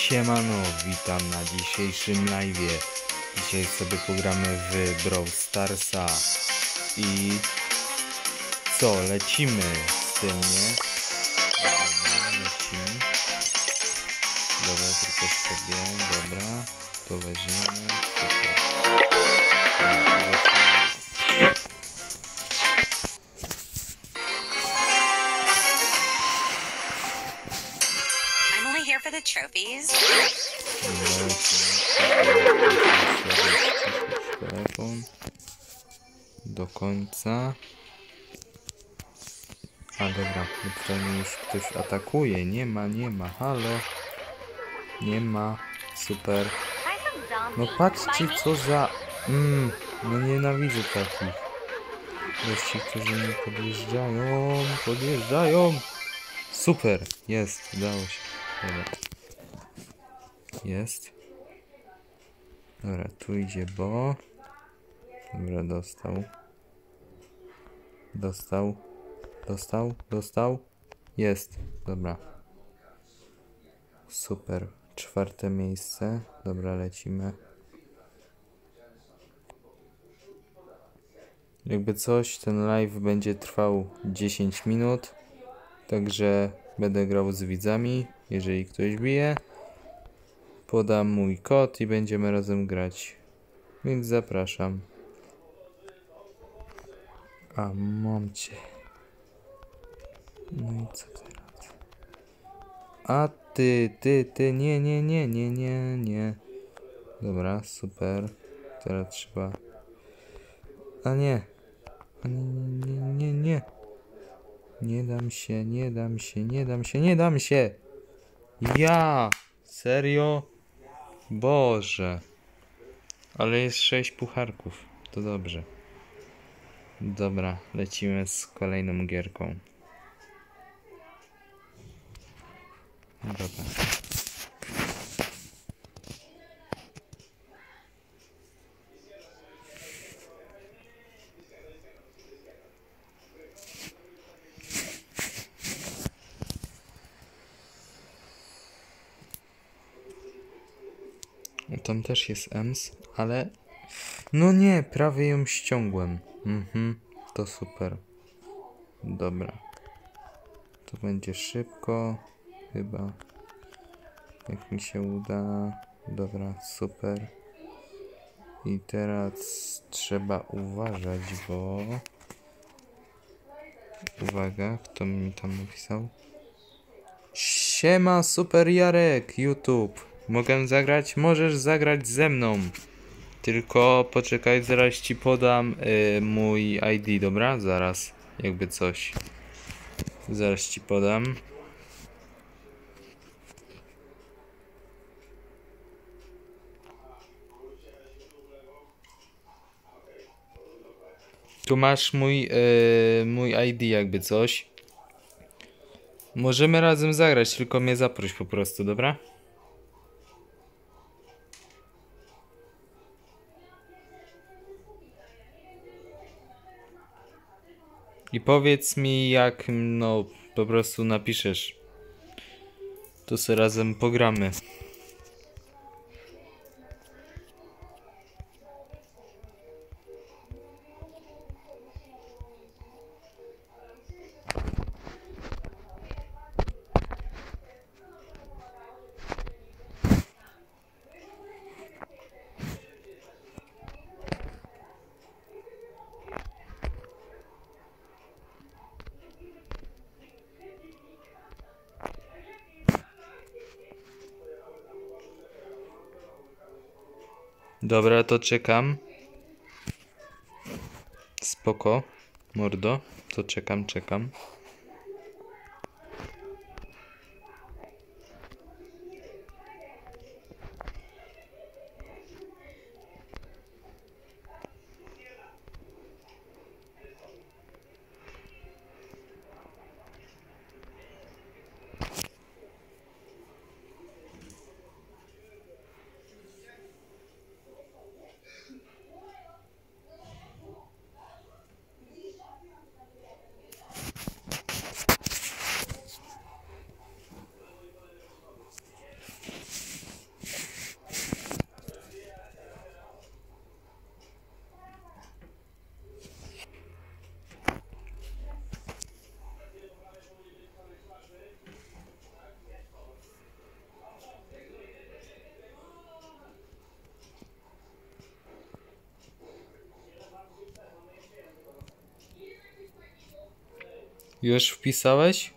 Siemano, witam na dzisiejszym live'ie. Dzisiaj sobie pogramy w Brawl Starsa. I co, lecimy z tym, nie? Dobra, lecimy. Dobra, tylko sobie, dobra, to weźmiemy. Super. Here for the trophies. Telefon do końca. A dobra, tutaj już ktoś atakuje. Nie ma, halo. Nie ma, super. No patrzcie co za... no nienawidzę takich. Gości, którzy mi podjeżdżają. Super, jest, udało się. Dobra. Jest. Dobra, tu idzie Bo. Dobra, dostał. Jest, dobra. Super, 4. miejsce. Dobra, lecimy. Jakby coś, ten live będzie trwał 10 minut. Także będę grał z widzami. Jeżeli ktoś bije, podam mój kod i będziemy razem grać. Więc zapraszam. A mam cię. No i co teraz? A ty, nie. Dobra, super. Teraz trzeba... A nie. Nie. Nie dam się. Ja! Serio? Boże. Ale jest 6 pucharków. To dobrze. Dobra, lecimy z kolejną gierką. Dobra. Tam też jest EMS, ale... No nie, prawie ją ściągłem. To super. Dobra. To będzie szybko. Chyba. Jak mi się uda. Dobra, super. I teraz trzeba uważać, bo... Uwaga, kto mi tam napisał? Siema, super Jarek, YouTube. Mogę zagrać? Możesz zagrać ze mną. Tylko poczekaj, zaraz ci podam mój ID, dobra? Zaraz, jakby coś. Zaraz ci podam. Tu masz mój ID, jakby coś. Możemy razem zagrać, tylko mnie zaproś po prostu, dobra? I powiedz mi, jak no po prostu napiszesz. To sobie razem pogramy. Dobra, to czekam. Spoko, mordo. To czekam. Już wpisałeś?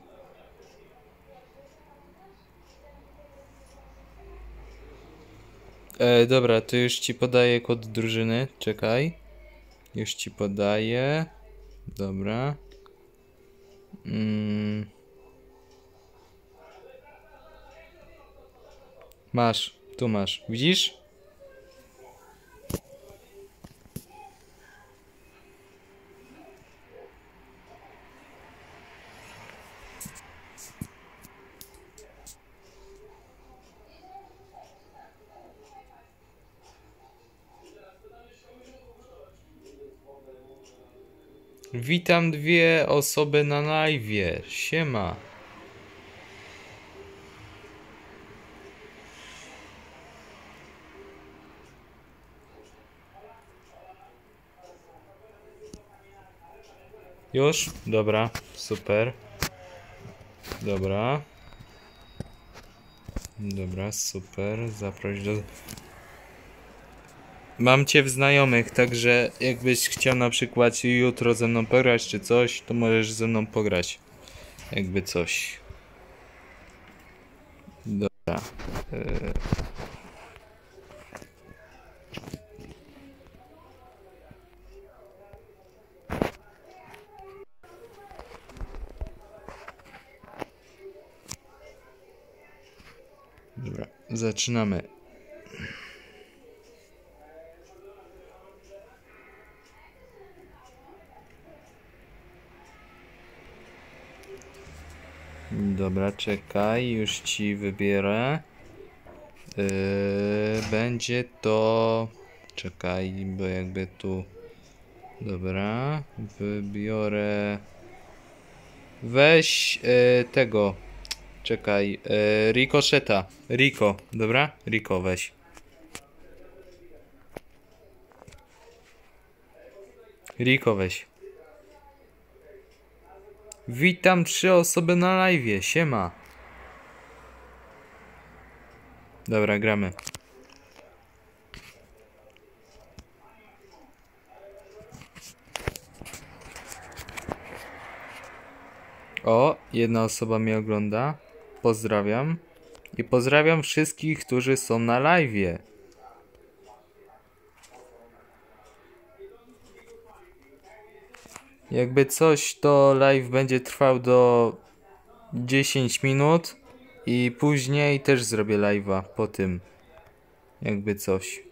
Dobra, to już ci podaję kod drużyny. Czekaj. Już ci podaję. Dobra. Masz, tu masz. Widzisz? Witam dwie osoby na live'ie. Siema. Już? Dobra, super. Dobra. Dobra, super. Zaproś do... Mam cię w znajomych, także jakbyś chciał na przykład jutro ze mną pograć czy coś, to możesz ze mną pograć. Jakby coś. Dobra. Dobra, zaczynamy. Dobra, czekaj, już ci wybierę. Będzie to... Czekaj, bo jakby tu... Dobra, wybiorę... Weź tego... Czekaj, Ricocheta. Rico, dobra? Rico weź. Rico weź. Witam 3 osoby na live'ie, siema. Dobra, gramy. O, jedna osoba mnie ogląda. Pozdrawiam. I pozdrawiam wszystkich, którzy są na live'ie. Jakby coś, to live będzie trwał do 10 minut. I później też zrobię live'a po tym. Jakby coś.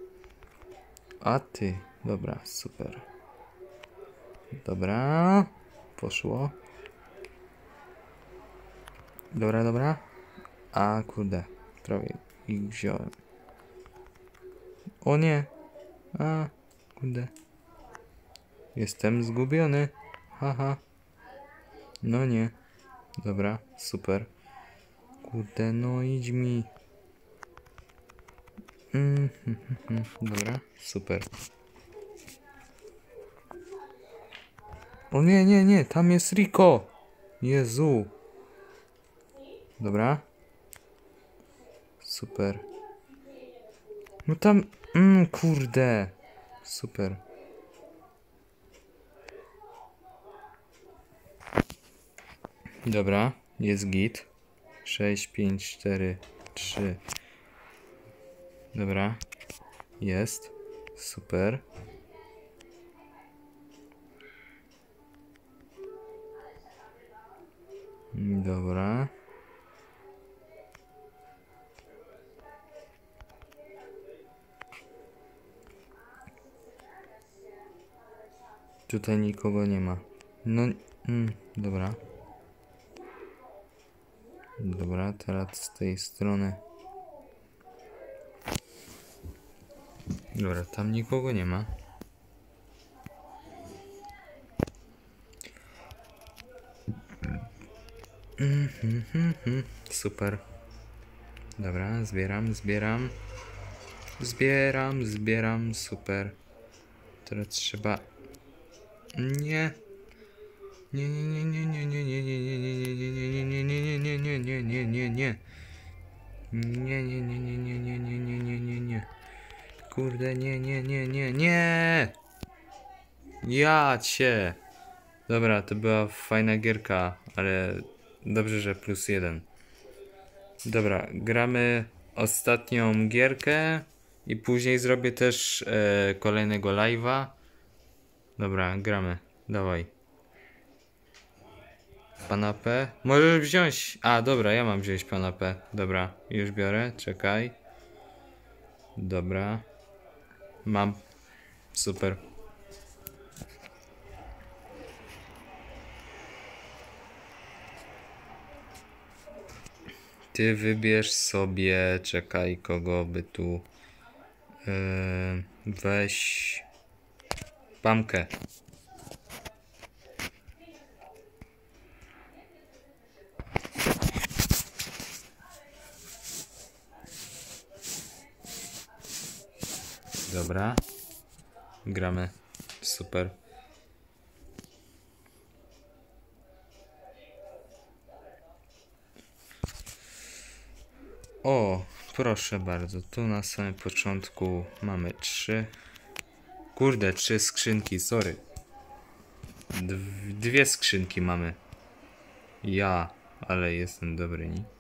A ty. Dobra, super. Dobra. Poszło. Dobra, dobra. A kurde. Prawie ich wziąłem. O nie. A kurde. Jestem zgubiony. Haha. No nie. Dobra, super. Kurde, no idź mi. Dobra, super. O nie, nie, nie, tam jest Rico. Jezu. Dobra. Super. No tam... kurde. Super. Dobra, jest git. 6, 5, 4, 3. Dobra. Jest. Super. Dobra. Tutaj nikogo nie ma. No, dobra. Dobra, teraz z tej strony. Dobra, tam nikogo nie ma. Super. Dobra, zbieram, super. Teraz trzeba... Nie. Nie, nie, nie, nie, nie, nie, nie, nie, nie, nie, nie, nie, nie, nie, nie, nie, nie, nie, nie, nie. Nie, nie, nie, nie, nie, nie, nie, nie, nie, nie, nie. Kurde, nie, nie, nie, nie, nie. Ja cię. Dobra, to była fajna gierka, ale dobrze, że +1. Dobra, gramy ostatnią gierkę i później zrobię też kolejnego live'a. Dobra, gramy. Dawaj. Pana P. Możesz wziąć. A, dobra, ja mam wziąć pana P. Dobra, już biorę. Czekaj. Dobra. Mam. Super. Ty wybierz sobie. Czekaj, kogo by tu. Weź. Pamkę. Dobra. Gramy. Super. O, proszę bardzo. Tu na samym początku mamy 3. Kurde, 3 skrzynki, sorry. Dwie skrzynki mamy. Ja, ale jestem dobry, nie?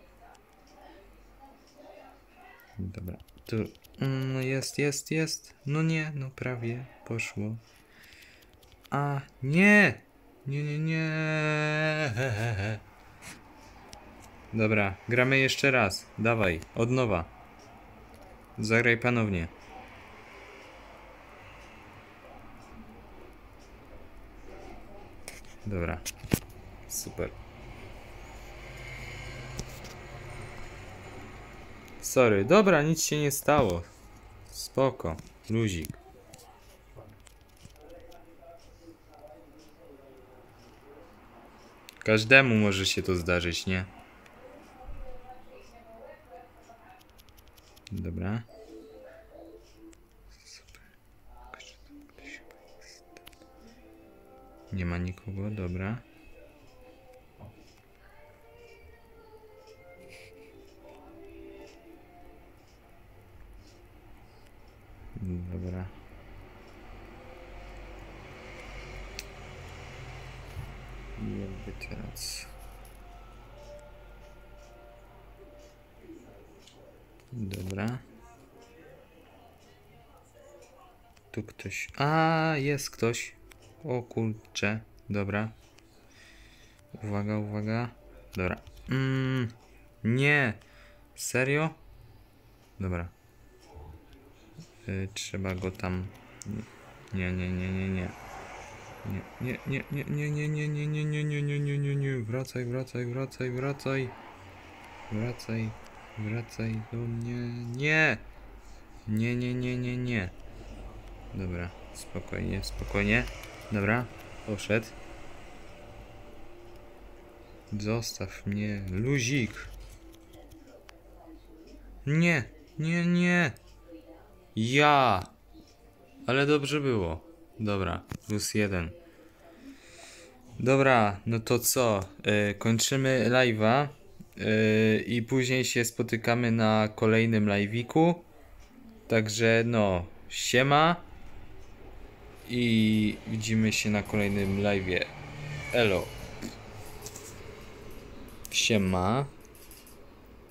Dobra. Tu. No jest. No nie, no prawie poszło. A, nie! Nie. Dobra, gramy jeszcze raz. Dawaj, od nowa. Zagraj ponownie. Dobra. Super. Sorry, dobra, nic się nie stało. Spoko, luzik. Każdemu może się to zdarzyć, nie? Dobra. Super. Nie ma nikogo, dobra. Dobra. I jakby teraz. Dobra. Tu ktoś. A, jest ktoś. O kurcze. Dobra. Uwaga. Dobra. Nie. Serio? Dobra. Trzeba go tam. Nie. Nie. Wracaj do mnie. Nie. Dobra, spokojnie. Dobra, poszedł. Zostaw mnie, luzik. Nie. Ja. Ale dobrze było. Dobra, +1. Dobra, no to co? Kończymy live'a i później się spotykamy na kolejnym live'iku. Także no, siema i widzimy się na kolejnym live'ie. Elo. Siema.